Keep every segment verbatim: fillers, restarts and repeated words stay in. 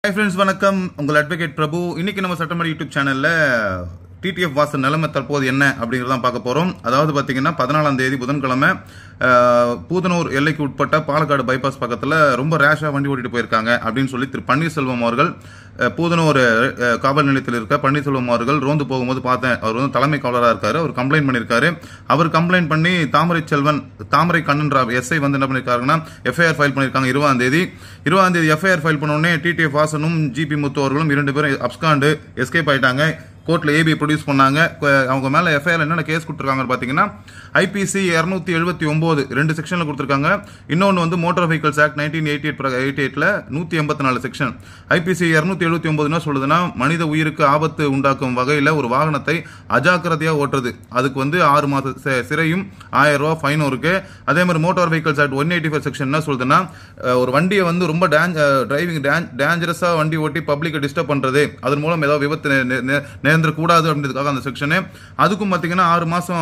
Hi friends, வணக்கம். உங்கள் advocate Prabhu. இன்னைக்கு நம்ம சட்டமேடை யூடியூப் சேனல்ல T T F வாசல் நிலைமை தற்போது என்ன அப்படிங்கறத பார்க்க போறோம். அதாவது பாத்தீங்கன்னா பதினாலாம் தேதி புதன்கிழமை பூதனூர் எல்லைக்கு உட்பட்ட பாலக்காடு பைபாஸ் பக்கத்துல ரொம்ப ரேஷா வண்டி ஓட்டிட்டு போயிருக்காங்க அப்படின்னு சொல்லி திரு பன்னீர்செல்வம் அவர்கள் பூதனூர் காவல் நிலையத்தில் இருக்க பன்னீர்செல்வம் அவர்கள் ரோந்து போகும்போது பார்த்தேன். அவர் வந்து தலைமை காவலராக இருக்காரு. அவர் கம்ப்ளைண்ட் பண்ணியிருக்காரு. அவர் கம்ப்ளைண்ட் பண்ணி தாமரை செல்வன் தாமரை கண்ணன் ராவ் எஸ்ஐ வந்து என்ன பண்ணிருக்காங்கன்னா எஃப்ஐஆர் ஃபைல் பண்ணிருக்காங்க. இருபதாம் தேதி இருபதாம் தேதி எஃப்ஐஆர் ஃபைல் பண்ண உடனே T T F வாசனும் ஜிபி முத்து அவர்களும் இரண்டு பேரும் அப்ஸ்காண்டு எஸ்கேப் ஆயிட்டாங்க. கோர்ட்ல ஏபி ப்ரொடியூஸ் பண்ணாங்க. அவங்க மேல எஃப்ஐஆர் என்னென்ன கேஸ் கொடுத்துருக்காங்க பாத்தீங்கன்னா ஐபிசி இருநூத்தி எழுபத்தி ஒன்பது ரெண்டு செக்ஷன்ல கொடுத்துருக்காங்க. இன்னொன்னு வந்து motor vehicles act nineteen eighty eight eighty எயிட்ல நூத்தி எண்பத்தி நாலு செக்ஷன். ஐபிசி இருநூத்தி எழுபத்தி ஒன்பது என்ன சொல்லுதுன்னா மனித உயிருக்கு ஆபத்து உண்டாக்கும் வகையில ஒரு வாகனத்தை அஜாக்கிரதையா ஓட்டுறது அதுக்கு வந்து ஆறு மாத சிறையும் ஆயிரம் ரூபாய் ஃபைனும் இருக்கு. அதே மாதிரி motor vehicles act one eighty five section என்ன சொல்லுதுன்னா ஒரு வண்டியை வந்து ரொம்ப டிரைவிங் டேஞ்சரஸா வண்டி ஓட்டி பப்ளிக்கை டிஸ்டர்ப் பண்றது அதன் மூலம் ஏதாவது விபத்து கூடாது அப்படின்றதுக்காக அந்த செக்ஷனு. அதுக்கும் பாத்தீங்கன்னா ஆறு மாசம்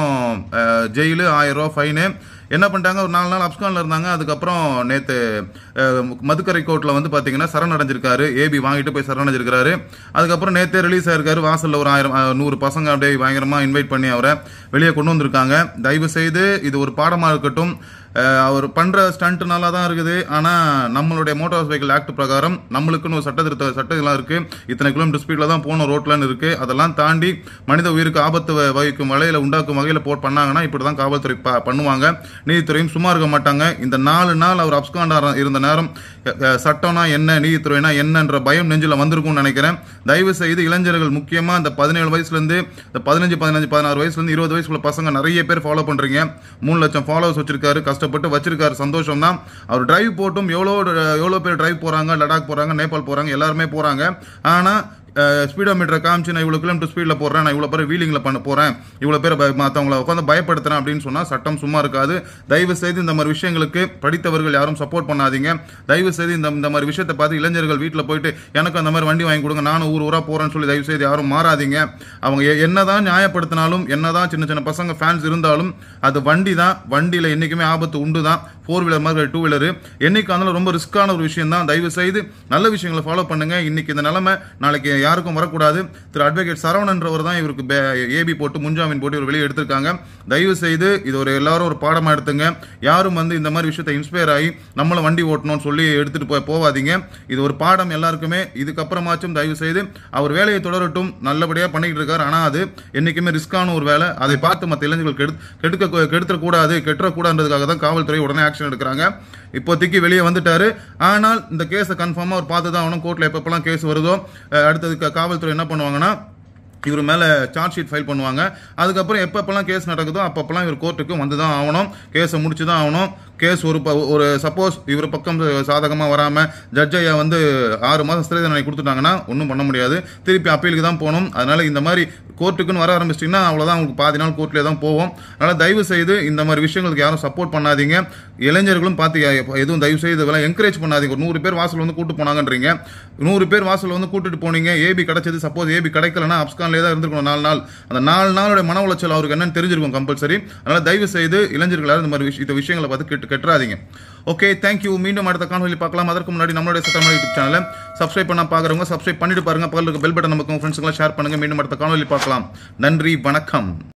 ஜெயிலு ஆயிரம் ரூபாய் ஃபைனு. என்ன பண்ணிட்டாங்க, ஒரு நாலு நாள் அப்ஸ்கான்ல இருந்தாங்க. அதுக்கப்புறம் நேத்து மதுக்கரை கோர்ட்ல வந்து பாத்தீங்கன்னா சரணடைஞ்சிருக்காரு. ஏபி வாங்கிட்டு போய் சரணடைஞ்சிருக்காரு. அதுக்கப்புறம் நேத்தே ரிலீஸ் ஆயிருக்காரு. வாசல்ல ஒரு ஆயிரம் நூறு பசங்க அப்படியே பயங்கரமா இன்வைட் பண்ணி அவரை வெளியே கொண்டு வந்திருக்காங்க. தயவு செய்து இது ஒரு பாடமா இருக்கட்டும். அவர் பண்ற ஸ்டண்ட் நல்லா தான் இருக்குது. ஆனா நம்மளுடைய மோட்டார் வெஹிக்கிள் ஆக்ட் பிரகாரம் நம்மளுக்குன்னு ஒரு சட்ட திருத்த சட்டங்கள்லாம் இருக்கு. இத்தனை கிலோமீட்டர் ஸ்பீட்ல தான் போகணும் ரோட்லன்னு இருக்கு. அதெல்லாம் தாண்டி மனித உயிருக்கு ஆபத்து வகிக்கும் வகையில உண்டாக்கும் வகையில போட் பண்ணாங்கன்னா இப்படிதான் காவல்துறை பண்ணுவாங்க. நீதித்துறையும் சும்மா இருக்க மாட்டாங்க. இந்த நாலு நாள் அவர் அப்ஸ்காண்டா இருந்த நேரம் சட்டம்னா என்ன நீதித்துறைனா என்னன்ற பயம் நெஞ்சில வந்திருக்கும்னு நினைக்கிறேன். தயவு செய்து இளைஞர்கள் முக்கியமா இந்த பதினேழு வயசுல இருந்து இந்த பதினஞ்சு பதினஞ்சு பதினாறு வயசுல இருந்து இருபது வயசுல பசங்க நிறைய பேர் ஃபாலோ பண்றீங்க. மூணு லட்சம் ஃபாலோவர்ஸ் வச்சிருக்காரு. கஷ்டப்பட்டு வச்சிருக்காரு. சந்தோஷம் தான். அவர் டிரைவ் போட்டும் எவ்வளோ எவ்வளோ பேர் டிரைவ் போறாங்க, லடாக் போறாங்க, நேபாள் போறாங்க, எல்லாருமே போறாங்க. ஆனா ஸ்பீடோமீட்டரை காமிச்சு நான் இவ்வளவு கிலோமீட்டர் ஸ்பீட்ல போறேன், நான் இவ்வளவு பேர் வீலிங்ல பண்ண போறேன், இவ்வளவு பேர் மற்றவங்களை உட்காந்து பயப்படுத்துறேன் அப்படின்னு சொன்னா சட்டம் சும்மா இருக்காது. தயவு செய்து இந்த மாதிரி விஷயங்களுக்கு படித்தவர்கள் யாரும் சப்போர்ட் பண்ணாதீங்க. தயவு செய்து இந்த இந்த மாதிரி விஷயத்தை பார்த்து இளைஞர்கள் வீட்டில் போயிட்டு எனக்கு அந்த மாதிரி வண்டி வாங்கி கொடுங்க, நானும் ஊர் ஊரா போறேன்னு சொல்லி தயவு செய்து யாரும் மாறாதீங்க. அவங்க என்னதான் நியாயப்படுத்தினாலும் என்னதான் சின்ன சின்ன பசங்க ஃபேன்ஸ் இருந்தாலும் அது வண்டி தான். வண்டியில என்னைக்குமே ஆபத்து உண்டு தான். ஃபோர் வீலர் மாதிரி டூ வீலர் என்னைக்கு அதனால ரொம்ப ரிஸ்கான ஒரு விஷயம் தான். தயவு செய்து நல்ல விஷயங்களை ஃபாலோ பண்ணுங்க. இன்னைக்கு இந்த நிலைமை நாளைக்கு யாருக்கும் வரக்கூடாது. திரு அட்வொகேட் சரவணன்றவர் தான் இவருக்கு ஏபி போட்டு முன்ஜாமீன் போட்டு இவர் வெளியே எடுத்திருக்காங்க. தயவு செய்து இது ஒரு எல்லாரும் ஒரு பாடமா எடுத்துங்க. யாரும் வந்து இந்த மாதிரி விஷயத்தை இன்ஸ்பயர் ஆகி நம்மளும் வண்டி ஓட்டணும்னு சொல்லி எடுத்துட்டு போய் போவாதீங்க. இது ஒரு பாடம் எல்லாருக்குமே. இதுக்கப்புறமாச்சும் தயவு செய்து அவர் வேலையை தொடரட்டும். நல்லபடியா பண்ணிட்டு இருக்காரு. ஆனா அது என்னைக்குமே ரிஸ்கான ஒரு வேலை. அதை பார்த்து மற்ற இளைஞர்கள் கெடுக்க கெடுத்துடக்கூடாது கெட்டுறக்கூடாதுன்றதுக்காக தான் காவல்துறை உடனே ஆக்ஷன் எடுக்கிறாங்க. இப்போதைக்கு வெளியே வந்துட்டாரு. ஆனால் இந்த கேஸை கன்ஃபார்மா அவர் பார்த்து தான் ஆகணும். கோர்ட்ல எப்பப்பெல்லாம் கேஸ் வருதோ அடுத்ததுக்கு காவல்துறை என்ன பண்ணுவாங்கன்னா இவர் மேல சார்ஜ் ஷீட் ஃபைல் பண்ணுவாங்க. அதுக்கப்புறம் எப்பப்பெல்லாம் கேஸ் நடக்குதோ அப்பப்பெல்லாம் இவர் கோர்ட்டுக்கு வந்து தான் ஆகணும். கேஸை முடிச்சு தான் ஆகணும். கேஸ் ஒரு ஒரு சப்போஸ் இவர் பக்கம் சாதகமா வராம ஜட்ஜ் ஐயா வந்து ஆறு மாசம் சிறை தண்டனை கொடுத்துட்டாங்கன்னா ஒன்றும் பண்ண முடியாது. திருப்பி அப்பீலுக்கு தான் போகணும். அதனால இந்த மாதிரி கோர்ட்டுக்குன்னு வர ஆரம்பிச்சிட்டீங்கன்னா அவ்வளவுதான். உங்களுக்கு பாதி நாள் கோர்ட்லேயே தான் போவோம். அதனால தயவு செய்து இந்த மாதிரி விஷயங்களுக்கு யாரும் சப்போர்ட் பண்ணாதீங்க. இளைஞர்களும் பார்த்து எதுவும் தயவு செய்து இதெல்லாம் என்கரேஜ் பண்ணாதீங்க. ஒரு நூறு பேர் வாசல் வந்து கூட்டு போனாங்கன்றீங்க. நூறு பேர் வாசல் வந்து கூட்டிட்டு போனீங்க. ஏபி கிடைச்சது. சப்போஸ் ஏபி கிடைக்கலன்னா அப்ஸ்கான்லேயே தான் இருந்திருக்கணும் நாலு நாள். அந்த நாலு நாளோட மன உளைச்சல் அவருக்கு என்னன்னு தெரிஞ்சிருக்கும் கம்பல்சரி. அதனால தயவு செய்து இளைஞர்கள் இந்த மாதிரி இந்த விஷயங்களை பார்த்து கெட்டுறாதீங்க. Okay, thank you. மீண்டும் அடுத்த காணொலி பார்க்கலாம். அதற்கு முன்னாடி நம்மளுடைய சட்டமேடை யூடியூப் சேனலை சப்ஸ்கிரைப் பண்ண பாக்குறவங்க சப்ஸ்கிரைப் பண்ணிட்டு பாருங்க. பக்கத்துல இருக்க பெல் பட்டன் நமக்கு ஃப்ரெண்ட்ஸ்க்கு ஷேர் பண்ணுங்க. மீண்டும் அடுத்த காணொலி பார்க்கலாம். நன்றி, வணக்கம்.